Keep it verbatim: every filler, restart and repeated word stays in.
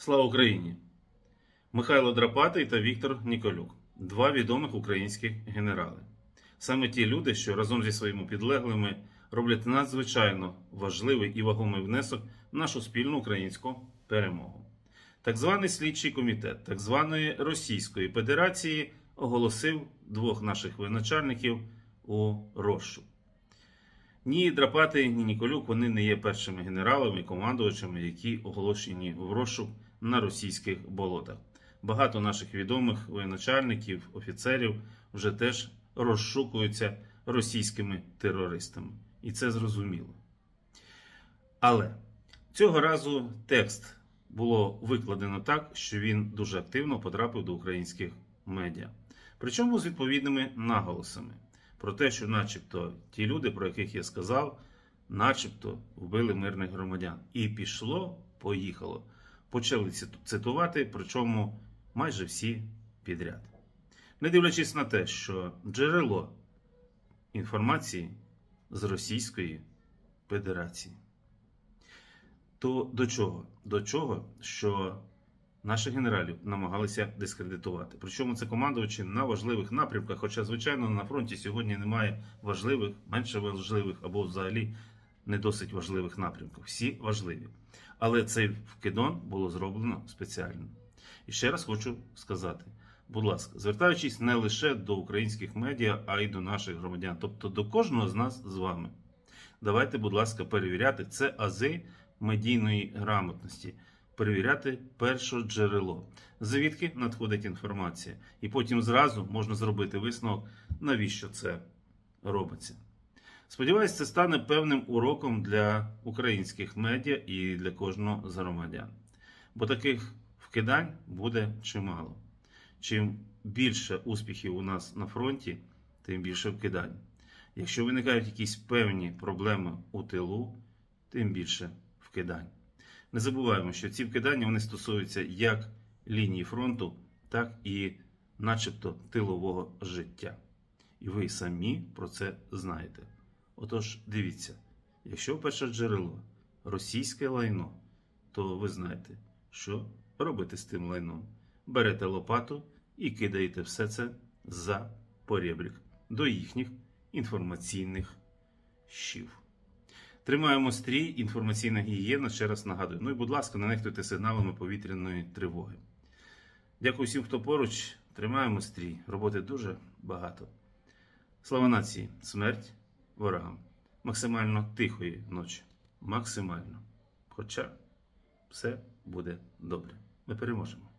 Слава Україні! Михайло Драпатий та Віктор Ніколюк – два відомих українських генерали. Саме ті люди, що разом зі своїми підлеглими роблять надзвичайно важливий і вагомий внесок в нашу спільну українську перемогу. Так званий слідчий комітет так званої Російської Федерації оголосив двох наших воєначальників у розшук. Ні Драпатий, ні Ніколюк, вони не є першими генералами і командувачами, які оголошені в розшук на російських болотах. Багато наших відомих воєначальників, офіцерів вже теж розшукуються російськими терористами. І це зрозуміло. Але цього разу текст було викладено так, що він дуже активно потрапив до українських медіа. Причому з відповідними наголосами. Про те, що начебто ті люди, про яких я сказав, начебто вбили мирних громадян. І пішло, поїхало. Почали цитувати, причому майже всі підряд. Не дивлячись на те, що джерело інформації з Російської Федерації. То до чого? До чого, що наших генералів намагалися дискредитувати. Причому це командувачі на важливих напрямках, хоча, звичайно, на фронті сьогодні немає важливих, менше важливих або взагалі не досить важливих напрямків. Всі важливі. Але цей вкидон було зроблено спеціально. І ще раз хочу сказати, будь ласка, звертаючись не лише до українських медіа, а й до наших громадян, тобто до кожного з нас з вами. Давайте, будь ласка, перевіряти. Це ази медійної грамотності. Перевіряти перше джерело, звідки надходить інформація. І потім зразу можна зробити висновок, навіщо це робиться. Сподіваюсь, це стане певним уроком для українських медіа і для кожного з громадян. Бо таких вкидань буде чимало. Чим більше успіхів у нас на фронті, тим більше вкидань. Якщо виникають якісь певні проблеми у тилу, тим більше вкидань. Не забуваємо, що ці вкидання вони стосуються як лінії фронту, так і начебто тилового життя. І ви самі про це знаєте. Отож, дивіться, якщо перше джерело російське лайно, то ви знаєте, що робити з тим лайном. Берете лопату і кидаєте все це за порєбрік до їхніх інформаційних щів. Тримаємо стрій, інформаційна гігієна, ще раз нагадую. Ну і, будь ласка, не нехтуйте сигналами повітряної тривоги. Дякую всім, хто поруч. Тримаємо стрій. Роботи дуже багато. Слава нації, смерть ворогам. Максимально тихої ночі. Максимально. Хоча все буде добре. Ми переможемо.